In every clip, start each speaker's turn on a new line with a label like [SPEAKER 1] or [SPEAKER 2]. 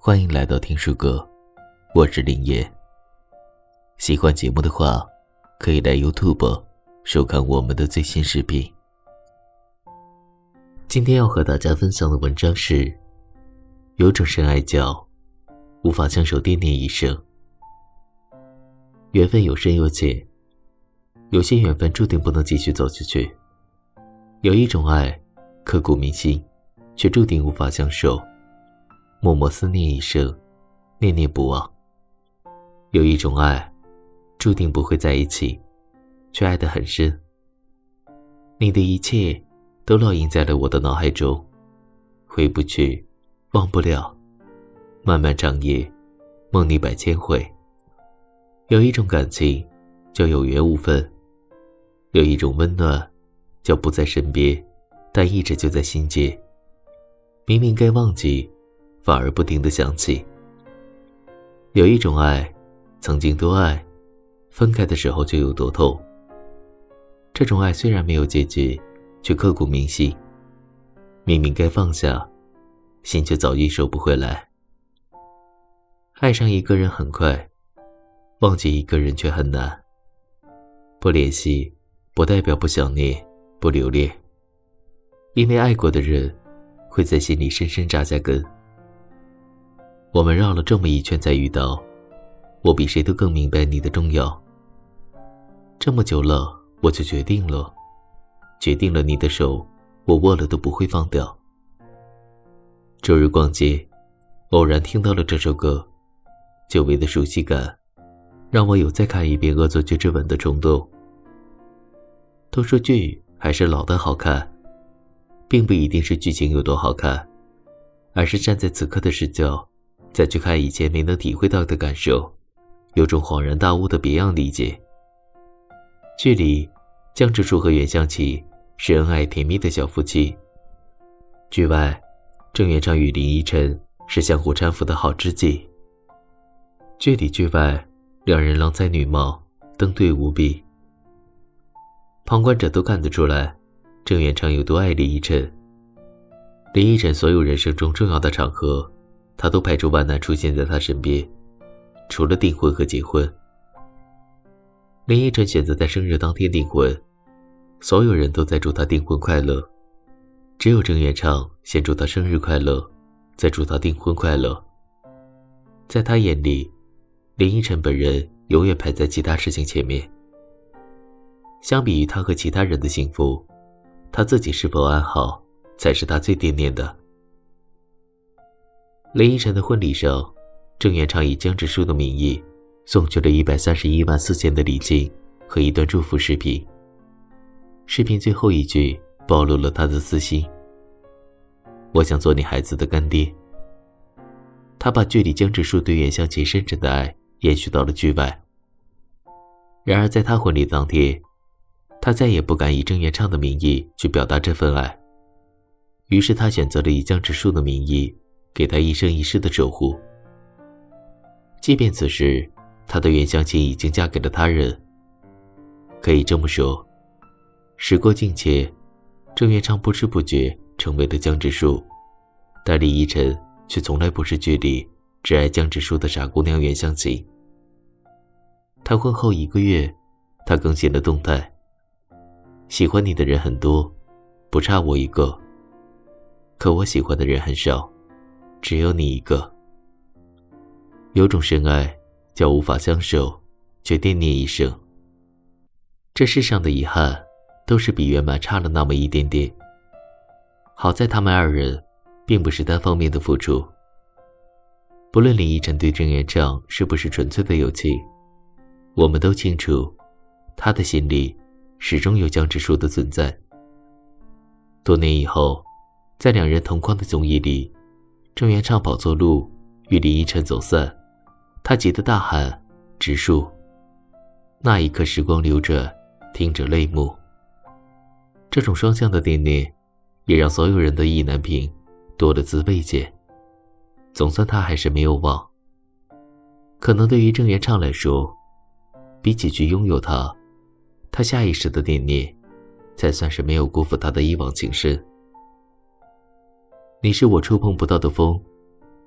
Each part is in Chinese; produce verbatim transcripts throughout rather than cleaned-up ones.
[SPEAKER 1] 欢迎来到听书阁，我是林叶。喜欢节目的话，可以来 YouTube 收看我们的最新视频。今天要和大家分享的文章是：有种深爱叫无法相守惦念一生。缘分有深有浅，有些缘分注定不能继续走下去；有一种爱刻骨铭心，却注定无法相守，默默思念一生，念念不忘。有一种爱注定不会在一起，却爱得很深。你的一切都烙印在了我的脑海中，回不去，忘不了。漫漫长夜，梦你百千回。有一种感情叫有缘无分，有一种温暖叫不在身边，但一直就在心间。明明该忘记，反而不停地想起。有一种爱，曾经多爱，分开的时候就有多痛。这种爱虽然没有结局，却刻骨铭心。明明该放下，心却早已收不回来。爱上一个人很快，忘记一个人却很难。不联系不代表不想念，不留恋，因为爱过的人会在心里深深扎下根。我们绕了这么一圈才遇到，我比谁都更明白你的重要。这么久了，我就决定了，决定了你的手，我握了都不会放掉。周日逛街，偶然听到了这首歌，久违的熟悉感让我有再看一遍《恶作剧之吻》的冲动。都说剧还是老的好看，并不一定是剧情有多好看，而是站在此刻的视角再去看以前没能体会到的感受，有种恍然大悟的别样理解。剧里江直树和袁湘琴是恩爱甜蜜的小夫妻，剧外郑元畅与林依晨是相互搀扶的好知己。剧里剧外两人郎才女貌，登对无比。旁观者都看得出来郑元畅有多爱林依晨。林依晨所有人生中重要的场合，他都排除万难出现在他身边，除了订婚和结婚。林依晨选择在生日当天订婚，所有人都在祝他订婚快乐，只有郑元畅先祝他生日快乐，再祝他订婚快乐。在他眼里，林依晨本人永远排在其他事情前面。相比于他和其他人的幸福，他自己是否安好才是他最惦念的。林依晨的婚礼上，郑元畅以江直树的名义送去了一百三十一万四千的礼金和一段祝福视频。视频最后一句暴露了他的私心：我想做你孩子的干爹。他把剧里江直树对袁湘琴深沉的爱延续到了剧外。然而在他婚礼当天，他再也不敢以郑元畅的名义去表达这份爱，于是他选择了以江直树的名义给他一生一世的守护。即便此时他的袁湘琴已经嫁给了他人，可以这么说，时过境迁，郑元畅不知不觉成为了江直树，但林依晨却从来不是剧里只爱江直树的傻姑娘袁湘琴。谈婚后一个月，他更新了动态：喜欢你的人很多，不差我一个，可我喜欢的人很少，只有你一个。有种深爱叫无法相守，却惦念一生。这世上的遗憾都是比圆满差了那么一点点。好在他们二人并不是单方面的付出。不论林依晨对郑元畅是不是纯粹的友情，我们都清楚他的心里始终有江直树的存在。多年以后，在两人同框的综艺里，郑元畅跑错路与林依晨走散，他急得大喊直树。那一刻时光流转，听着泪目。这种双向的惦念也让所有人的意难平多了滋味解。总算他还是没有忘。可能对于郑元畅来说，比起去拥有他，他下意识的惦念才算是没有辜负他的一往情深。你是我触碰不到的风，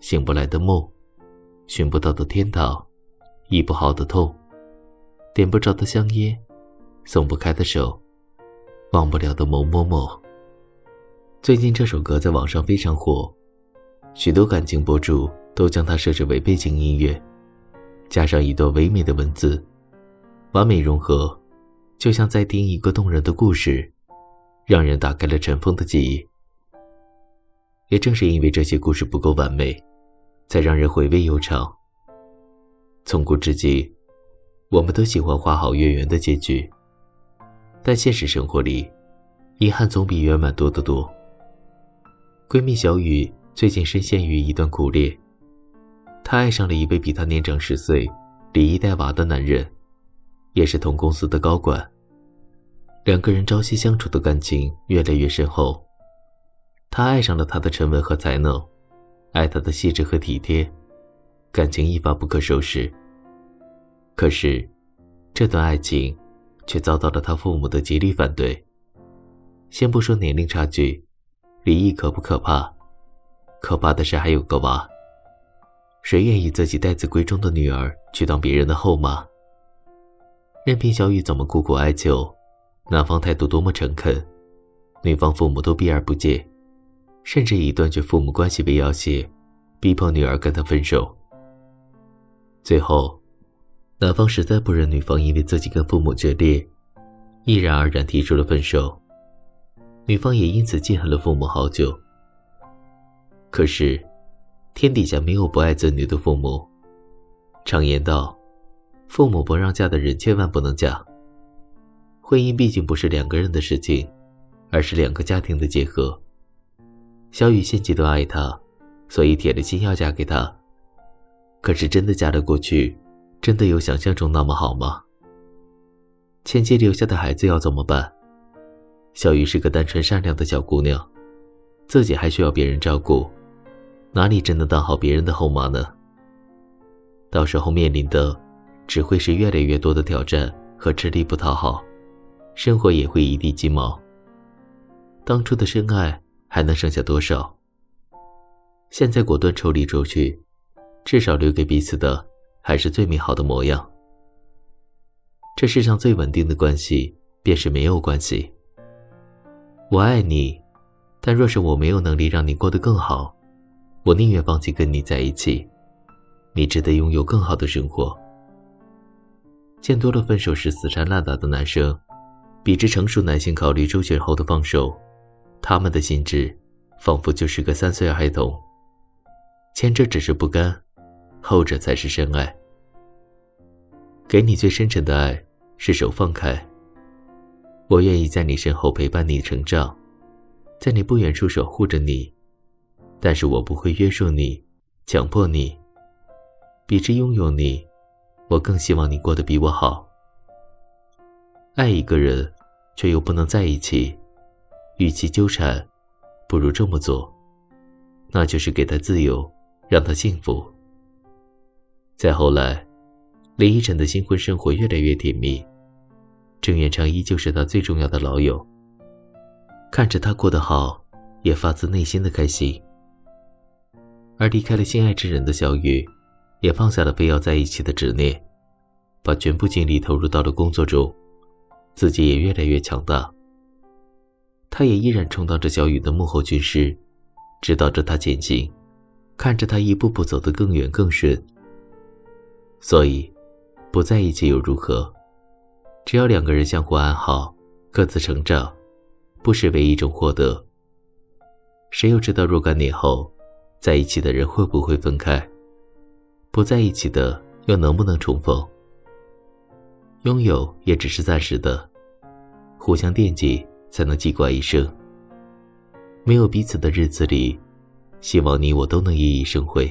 [SPEAKER 1] 醒不来的梦，寻不到的天堂，医不好的痛，点不着的香烟，松不开的手，忘不了的某某某。最近这首歌在网上非常火，许多感情博主都将它设置为背景音乐，加上一段唯美的文字，完美融合，就像在听一个动人的故事，让人打开了尘封的记忆。也正是因为这些故事不够完美，才让人回味悠长。从古至今，我们都喜欢花好月圆的结局，但现实生活里，遗憾总比圆满多得多。闺蜜小雨最近深陷于一段苦恋，她爱上了一位比她年长十岁、离异带娃的男人，也是同公司的高管。两个人朝夕相处的感情越来越深厚，她爱上了他的沉稳和才能，爱他的细致和体贴，感情一发不可收拾。可是这段爱情却遭到了他父母的极力反对。先不说年龄差距，离异可不可怕？可怕的是还有个娃，谁愿意自己待字闺中的女儿去当别人的后妈？任凭小雨怎么苦苦哀求，男方态度多么诚恳，女方父母都避而不见，甚至以断绝父母关系为要挟，逼迫女儿跟他分手。最后男方实在不忍女方因为自己跟父母决裂，毅然而然提出了分手，女方也因此记恨了父母好久。可是天底下没有不爱子女的父母，常言道，父母不让嫁的人千万不能嫁。婚姻毕竟不是两个人的事情，而是两个家庭的结合。小雨现阶段爱他，所以铁了心要嫁给他。可是真的嫁了过去，真的有想象中那么好吗？前妻留下的孩子要怎么办？小雨是个单纯善良的小姑娘，自己还需要别人照顾，哪里真能当好别人的后妈呢？到时候面临的只会是越来越多的挑战和吃力不讨好，生活也会一地鸡毛。当初的深爱还能剩下多少？现在果断抽离出去，至少留给彼此的还是最美好的模样。这世上最稳定的关系便是没有关系。我爱你，但若是我没有能力让你过得更好，我宁愿放弃跟你在一起。你值得拥有更好的生活。见多了分手时死缠烂打的男生，比之成熟男性考虑周全后的放手，他们的心智仿佛就是个三岁孩童。前者只是不甘，后者才是深爱。给你最深沉的爱是手放开，我愿意在你身后陪伴你成长，在你不远处守护着你，但是我不会约束你，强迫你。比之拥有你，我更希望你过得比我好。爱一个人却又不能在一起，与其纠缠，不如这么做，那就是给他自由，让他幸福。再后来，林依晨的新婚生活越来越甜蜜，郑元畅依旧是他最重要的老友，看着他过得好，也发自内心的开心。而离开了心爱之人的小雨，也放下了非要在一起的执念，把全部精力投入到了工作中，自己也越来越强大。他也依然充当着小雨的幕后军师，指导着他前行，看着他一步步走得更远更顺。所以不在一起又如何？只要两个人相互安好，各自成长，不失为一种获得。谁又知道若干年后，在一起的人会不会分开？不在一起的又能不能重逢？拥有也只是暂时的，互相惦记才能记挂一生。没有彼此的日子里，希望你我都能熠熠生辉。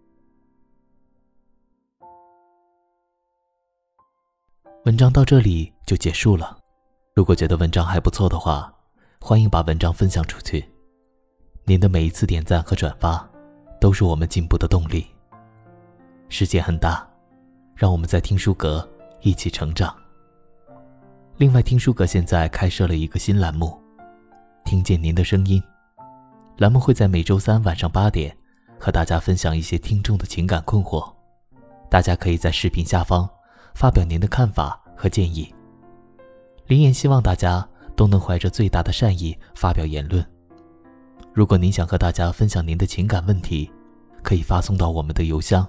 [SPEAKER 2] 文章到这里就结束了。如果觉得文章还不错的话，欢迎把文章分享出去。您的每一次点赞和转发，都是我们进步的动力。世界很大，让我们在听书阁一起成长。另外，听书阁现在开设了一个新栏目，听见您的声音。栏目会在每周三晚上八点和大家分享一些听众的情感困惑，大家可以在视频下方发表您的看法和建议。林言希望大家都能怀着最大的善意发表言论。如果您想和大家分享您的情感问题，可以发送到我们的邮箱。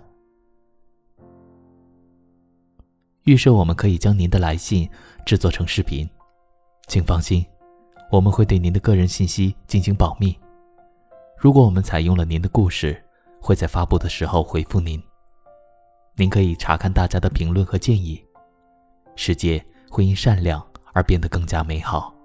[SPEAKER 2] 预设我们可以将您的来信制作成视频，请放心，我们会对您的个人信息进行保密。如果我们采用了您的故事，会在发布的时候回复您。您可以查看大家的评论和建议，世界会因善良而变得更加美好。